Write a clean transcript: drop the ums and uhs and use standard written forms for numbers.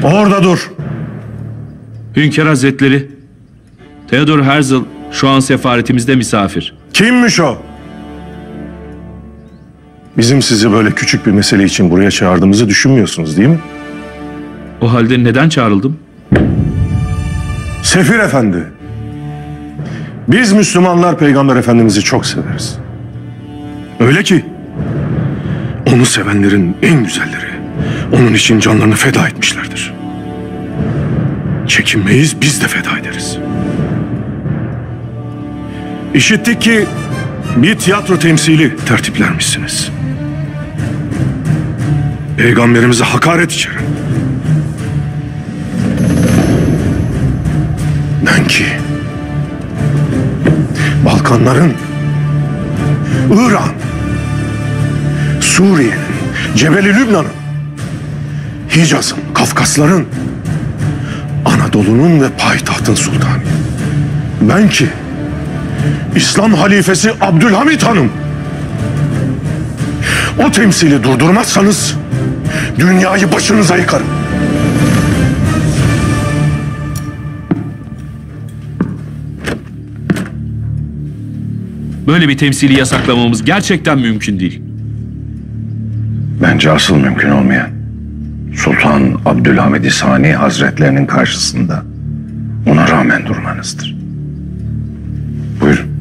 Orada dur. Hünkâr Hazretleri, Theodor Herzl şu an sefaretimizde misafir. Kimmiş o? Bizim sizi böyle küçük bir mesele için buraya çağırdığımızı düşünmüyorsunuz değil mi? O halde neden çağrıldım? Sefir Efendi. Biz Müslümanlar Peygamber Efendimiz'i çok severiz. Öyle ki onu sevenlerin en güzelleri onun için canlarını feda etmişlerdir. Çekinmeyiz, biz de feda ederiz. İşittik ki bir tiyatro temsili tertiplenmişsiniz. Peygamberimize hakaret içeren. Ben ki Balkanların, İran, Suriye'nin, Cebeli Lübnan'ın, Hicaz'ın, Kafkasların, Anadolu'nun ve payitahtın sultanı. Ben ki İslam halifesi Abdülhamit Hanım. O temsili durdurmazsanız dünyayı başınıza yıkarım. Böyle bir temsili yasaklamamız gerçekten mümkün değil. Bence asıl mümkün olmayan Sultan Abdülhamid Sani Hazretlerinin karşısında ona rağmen durmanızdır. Buyurun.